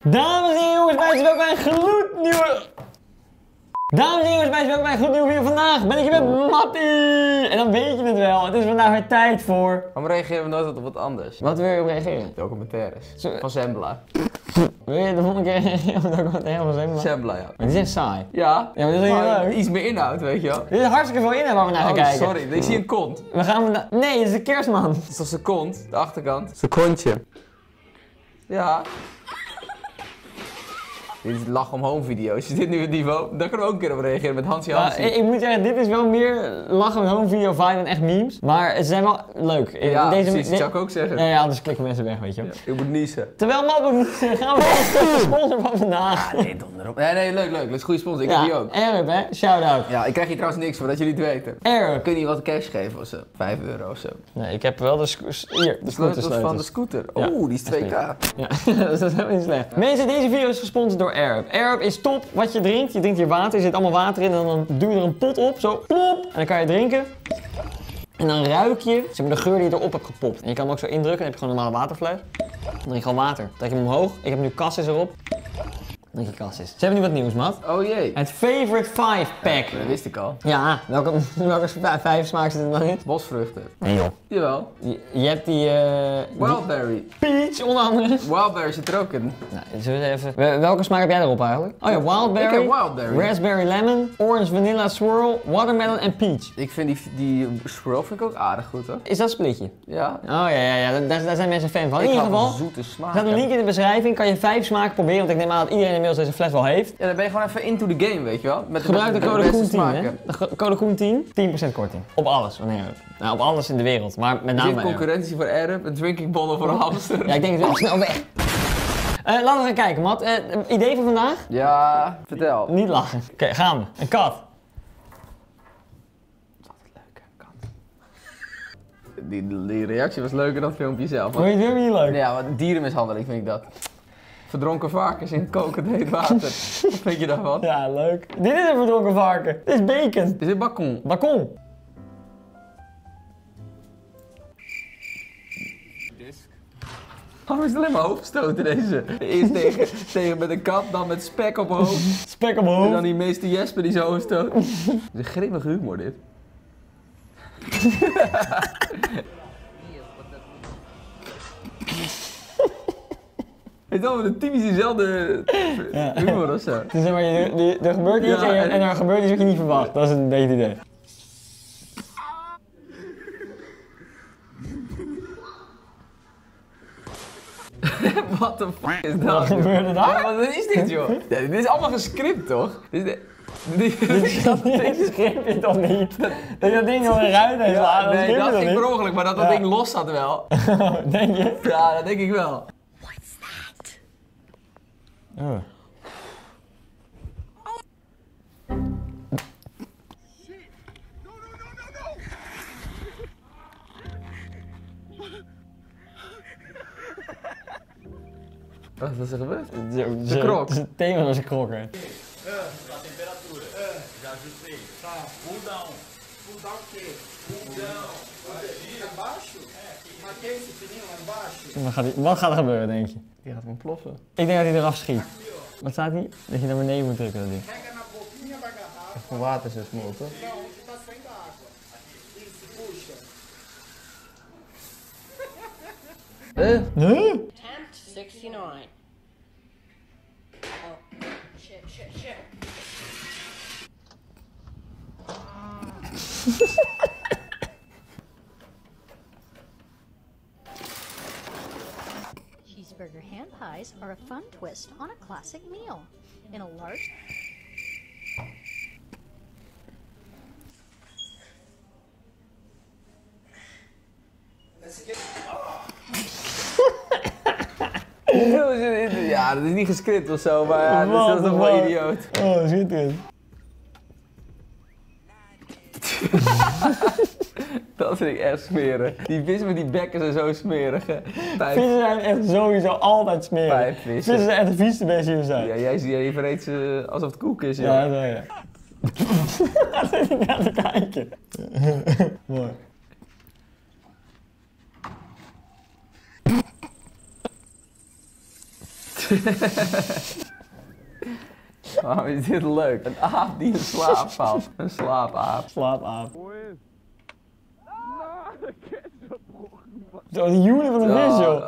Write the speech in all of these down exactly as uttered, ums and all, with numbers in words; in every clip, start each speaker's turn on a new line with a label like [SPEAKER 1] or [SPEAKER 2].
[SPEAKER 1] Dames en heren, jongens, meisjes, welkom bij een gloednieuwe... Dames en heren, jongens, meisjes, welkom bij een gloednieuwe video. Vandaag ben ik hier met Mattie. En dan weet je het wel, het is vandaag weer tijd voor...
[SPEAKER 2] Waarom reageren we nooit op wat anders?
[SPEAKER 1] Wat wil je op reageren?
[SPEAKER 2] Documentaires.
[SPEAKER 1] Zo-
[SPEAKER 2] Van Zembla.
[SPEAKER 1] Wil je de volgende keer reageren op de documentaire van Zembla?
[SPEAKER 2] Zembla, ja.
[SPEAKER 1] Maar die zijn saai.
[SPEAKER 2] Ja,
[SPEAKER 1] Ja, maar dat is heel
[SPEAKER 2] maar
[SPEAKER 1] leuk.
[SPEAKER 2] iets meer inhoud, weet je wel.
[SPEAKER 1] Dit is hartstikke veel in waar we naar gaan
[SPEAKER 2] Oh,
[SPEAKER 1] kijken.
[SPEAKER 2] sorry, ik zie een kont.
[SPEAKER 1] We gaan vandaag... Nee, het is de kerstman.
[SPEAKER 2] Dat is toch zijn kont, de achterkant? Zijn kontje. Ja. Dit is lach om home video's. Is dit nu het niveau? Daar kunnen we ook een keer op reageren met Hansie
[SPEAKER 1] Ja,
[SPEAKER 2] Hansie.
[SPEAKER 1] ik, ik moet zeggen, dit is wel meer lachen met home video vibe dan echt memes. Maar ze zijn wel leuk.
[SPEAKER 2] Ja,
[SPEAKER 1] Deze,
[SPEAKER 2] precies, dat
[SPEAKER 1] de-
[SPEAKER 2] zou ik ook zeggen.
[SPEAKER 1] Ja, ja, anders klikken mensen weg, weet je wel.
[SPEAKER 2] Ja, ik moet niezen.
[SPEAKER 1] Terwijl Matt moet gaan we naar de sponsor van vandaag.
[SPEAKER 2] Ah, nee, donder op. Nee, nee, leuk, leuk. Dat is een goede sponsor. Ik heb die ook.
[SPEAKER 1] Arab, hè? Shout-out.
[SPEAKER 2] Ja, ik krijg hier trouwens niks voor, dat jullie het weten.
[SPEAKER 1] Arab.
[SPEAKER 2] Kun je niet wat cash geven of zo? vijf euro of zo.
[SPEAKER 1] Nee, ik heb wel de, sco- hier, de
[SPEAKER 2] Sleutels van de scooter.
[SPEAKER 1] Ja,
[SPEAKER 2] Oeh, die is twee k.
[SPEAKER 1] Ja, dat is helemaal niet slecht. Mensen, deze video is gesponsord door Arab. Arab is top wat je drinkt. Je drinkt hier water, er zit allemaal water in en dan doe je er een pot op, zo plop. En dan kan je drinken. En dan ruik je zeg maar, de geur die je erop hebt gepopt. En je kan hem ook zo indrukken, dan heb je gewoon een normale waterfles. Dan drink je gewoon water. Trek je hem omhoog. Ik heb nu Cassis erop. Dan drink je Cassis. Ze hebben nu wat nieuws, Matt.
[SPEAKER 2] Oh jee.
[SPEAKER 1] Het Favorite vijf pack.
[SPEAKER 2] Dat wist ik al.
[SPEAKER 1] Ja, welke, welke v- vijf smaak zit er dan in?
[SPEAKER 2] Bosvruchten.
[SPEAKER 1] Nee joh.
[SPEAKER 2] Jawel.
[SPEAKER 1] Je, je hebt die, eh
[SPEAKER 2] Wildberry.
[SPEAKER 1] die peach onder andere.
[SPEAKER 2] Wildberry zit er ook in.
[SPEAKER 1] Nou, zullen we even... Wel- Welke smaak heb jij erop eigenlijk? Oh ja, wildberry,
[SPEAKER 2] Ik heb wildberry.
[SPEAKER 1] raspberry lemon, orange vanilla swirl, watermelon en peach.
[SPEAKER 2] Ik vind die, die swirl vind ik ook aardig goed hoor.
[SPEAKER 1] Is dat splitje?
[SPEAKER 2] Ja.
[SPEAKER 1] Oh ja, ja, ja, daar, daar zijn mensen fan van. In
[SPEAKER 2] Ik
[SPEAKER 1] ieder
[SPEAKER 2] hou van
[SPEAKER 1] geval,
[SPEAKER 2] zoete
[SPEAKER 1] er
[SPEAKER 2] smaak.
[SPEAKER 1] staat een link in de beschrijving, kan je vijf smaken proberen, want ik neem aan dat iedereen inmiddels deze fles wel heeft.
[SPEAKER 2] Ja, dan ben je gewoon even into the game, weet je wel. Met
[SPEAKER 1] Gebruik de
[SPEAKER 2] met
[SPEAKER 1] code
[SPEAKER 2] beste
[SPEAKER 1] Koen tien, hè?
[SPEAKER 2] smaken.
[SPEAKER 1] De go- code Koen tien, tien procent korting. Op alles, wanneer ook. Nou, op alles in de wereld, maar met
[SPEAKER 2] Er
[SPEAKER 1] name...
[SPEAKER 2] zit concurrentie voor Arab, een drinking bottle voor een hamster.
[SPEAKER 1] Ja, ik denk het wel snel weg. Eh, laten we gaan kijken, Matt. Eh, idee voor vandaag?
[SPEAKER 2] Ja, vertel.
[SPEAKER 1] Niet lachen. Oké, gaan we. Een kat.
[SPEAKER 2] Leuk, hè, kat. Die, die reactie was leuker dan het filmpje zelf.
[SPEAKER 1] Vond je het weer niet leuk?
[SPEAKER 2] Ja, wat dierenmishandeling vind ik dat. Verdronken varkens in kokend heet water. Wat vind je daarvan?
[SPEAKER 1] Ja, leuk. Dit is een verdronken varken. Dit is bacon.
[SPEAKER 2] Is dit bacon?
[SPEAKER 1] Bacon.
[SPEAKER 2] Waarom is het alleen maar hoofdstoten deze? Eerst tegen, tegen met een kat, dan met spek op mijn hoofd.
[SPEAKER 1] Spek op mijn
[SPEAKER 2] En dan
[SPEAKER 1] hoofd.
[SPEAKER 2] die meester Jesper die zo hoofdstoot. Het is een grimmige humor dit. Het is allemaal de typisch dezelfde
[SPEAKER 1] Ja.
[SPEAKER 2] humor of zo.
[SPEAKER 1] Dus zeg maar, je, die- er gebeurt iets
[SPEAKER 2] Ja,
[SPEAKER 1] en, je-
[SPEAKER 2] en-
[SPEAKER 1] en er gebeurt iets wat je niet verwacht. Dat is een beetje het idee.
[SPEAKER 2] What the fuck is
[SPEAKER 1] Wat
[SPEAKER 2] dat?
[SPEAKER 1] gebeurde daar?
[SPEAKER 2] Ja, wat is dit joh? Ja, dit is allemaal gescript toch? Dit is de... Dit,
[SPEAKER 1] Dat schip je toch niet? Dat je dat ding nog eruit heeft
[SPEAKER 2] ja,
[SPEAKER 1] laten, dat
[SPEAKER 2] nee,
[SPEAKER 1] schip je
[SPEAKER 2] dat
[SPEAKER 1] toch
[SPEAKER 2] ging per
[SPEAKER 1] niet?
[SPEAKER 2] ongeluk, maar dat dat
[SPEAKER 1] Ja.
[SPEAKER 2] ding los zat wel.
[SPEAKER 1] Denk je?
[SPEAKER 2] Ja, dat denk ik wel.
[SPEAKER 1] Oh.
[SPEAKER 2] Wat is er gebeurd?
[SPEAKER 1] Zo-
[SPEAKER 2] De
[SPEAKER 1] zo-
[SPEAKER 2] krok.
[SPEAKER 1] Het is het thema van zijn krok, hè.
[SPEAKER 3] A temperatura. Já ajustei. Tá. Pull down. Pull down o quê? Pull down. Aqui embaixo? É, aqui. Mas que é esse fininho lá embaixo?
[SPEAKER 1] Wat gaat, die- wat gaat er gebeuren, denk je?
[SPEAKER 2] Die gaat ontploffen.
[SPEAKER 1] Ik denk dat hij eraf schiet. Wat staat hier? Dat je naar beneden moet drukken, dat ding.
[SPEAKER 3] Pega na boquinha da garrafa.
[SPEAKER 2] Van water is smolt, toch?
[SPEAKER 3] Não, onde tá saindo a água. Isso, puxa.
[SPEAKER 2] Eh?
[SPEAKER 1] Huh?
[SPEAKER 4] Attempt sixty-nine. Oh, shit, shit, shit.
[SPEAKER 5] Cheeseburger hand pies are a fun twist on a classic meal. In a large
[SPEAKER 2] Ja, dat is niet gescript of zo, maar ja, dat is toch wel idioot.
[SPEAKER 1] Oh, zit het.
[SPEAKER 2] Dat vind ik echt smerig. Die vissen met die bekken zijn zo smerig. Hè. Pijp.
[SPEAKER 1] Vissen zijn echt sowieso altijd smerig.
[SPEAKER 2] Pijpvissen.
[SPEAKER 1] Vissen zijn echt de vieste beesten die er zijn.
[SPEAKER 2] Ja, jij, jij vreet ze alsof het koek is, joh.
[SPEAKER 1] Ja, zo ja. Daar zit ik naar te kijken. Mooi.
[SPEAKER 2] Waarom is dit leuk? Een aap die in slaap valt. Een slaapaap.
[SPEAKER 1] Slaapaap. Zo, die joelen van de vis, joh.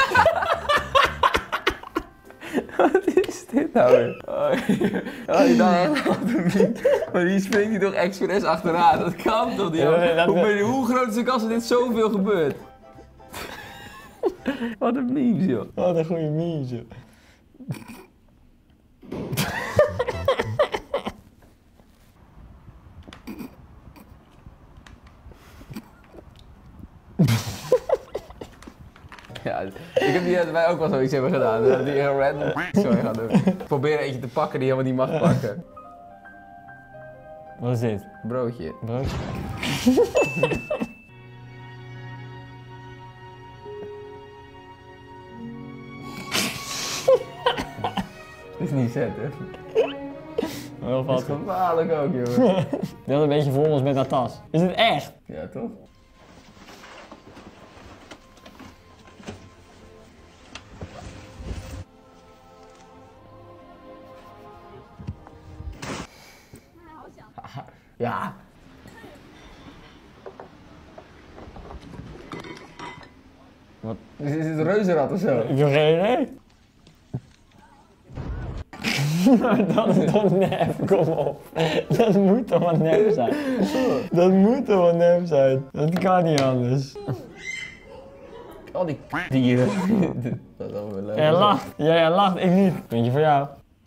[SPEAKER 2] Wat is dit nou weer? Oh, oh, ik dacht echt wat een meme. Maar die springt hij toch expres achteraan. Dat kan toch niet?
[SPEAKER 1] Ja, nee, dat
[SPEAKER 2] hoe,
[SPEAKER 1] wel.
[SPEAKER 2] ben je- hoe groot is de kans dat dit zoveel gebeurt? Wat een meme, joh.
[SPEAKER 1] Wat een goede meme, joh.
[SPEAKER 2] Ja, ik heb die dat wij ook wel zoiets hebben gedaan. Dat die een random sorry gaan doen. Probeer eentje te pakken die helemaal niet mag pakken.
[SPEAKER 1] Wat is dit?
[SPEAKER 2] Broodje.
[SPEAKER 1] Broodje.
[SPEAKER 2] Dat is niet zetten.
[SPEAKER 1] Wel
[SPEAKER 2] Dat is
[SPEAKER 1] vast.
[SPEAKER 2] gevaarlijk ook, jongen.
[SPEAKER 1] Dat een beetje vol ons met haar tas. Is het echt?
[SPEAKER 2] Ja, toch? Ja.
[SPEAKER 1] Wat?
[SPEAKER 2] Is, is het een reuzenrad of zo?
[SPEAKER 1] Ik heb geen idee. Maar dat is toch nep, kom op. Dat moet toch wel nep zijn. Dat moet toch wel nep zijn. Dat kan niet anders.
[SPEAKER 2] Al die dieren. Dat is wel weer leuk.
[SPEAKER 1] Jij lacht. Ja, jij lacht, ik niet. Puntje voor jou.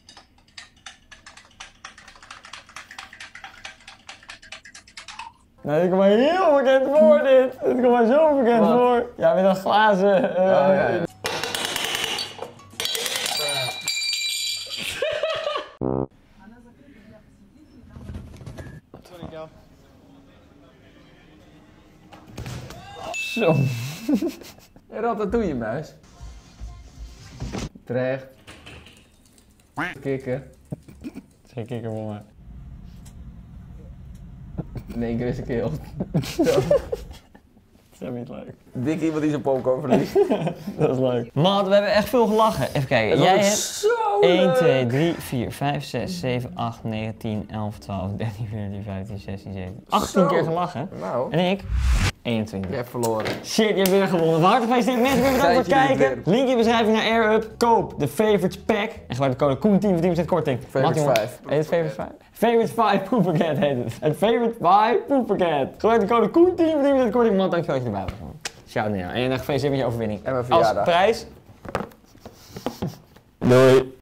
[SPEAKER 1] Nou, dit komt maar heel bekend voor, dit. Dit komt maar zo bekend
[SPEAKER 2] Wat?
[SPEAKER 1] voor. Ja, met een glazen... eh,
[SPEAKER 2] Oh, ja, ja.
[SPEAKER 1] Zo.
[SPEAKER 2] Een ratatouille muis. Terecht. Kikken.
[SPEAKER 1] Zeg ik er voor me.
[SPEAKER 2] In één keer is een keel.
[SPEAKER 1] Dat is niet leuk.
[SPEAKER 2] Dik iemand die zijn popcorn verliest.
[SPEAKER 1] Dat is leuk. Maat, we hebben echt veel gelachen. Even kijken. Jij hebt
[SPEAKER 2] zo
[SPEAKER 1] één,
[SPEAKER 2] leuk.
[SPEAKER 1] twee, drie, vier, vijf, zes, zeven, acht, negen, tien, elf, twaalf, dertien, veertien, vijftien, zestien, zeventien, achttien
[SPEAKER 2] Zo.
[SPEAKER 1] keer gelachen.
[SPEAKER 2] Nou,
[SPEAKER 1] En ik? eenentwintig.
[SPEAKER 2] je hebt verloren.
[SPEAKER 1] Shit, je hebt weer gewonnen. Van harte gefeliciteerd. Mensen, bedankt voor het
[SPEAKER 2] Tijdje
[SPEAKER 1] kijken.
[SPEAKER 2] niet
[SPEAKER 1] Link in de beschrijving naar AirUp. Koop de Favorites Pack. En gebruik de code Koen tien voor tien procent korting.
[SPEAKER 2] Favorites
[SPEAKER 1] Maat, jongen.
[SPEAKER 2] vijf.
[SPEAKER 1] Heet het Favorites vijf? Favorites vijf poepakket heet het. Het Favorites vijf poepakket. Gebruik de code Koen tien voor tien procent korting. Man, dankjewel dat je erbij was. Man. Shout out. En gefeliciteerd met je overwinning.
[SPEAKER 2] En mijn
[SPEAKER 1] Als
[SPEAKER 2] verjaardag.
[SPEAKER 1] prijs... Doei.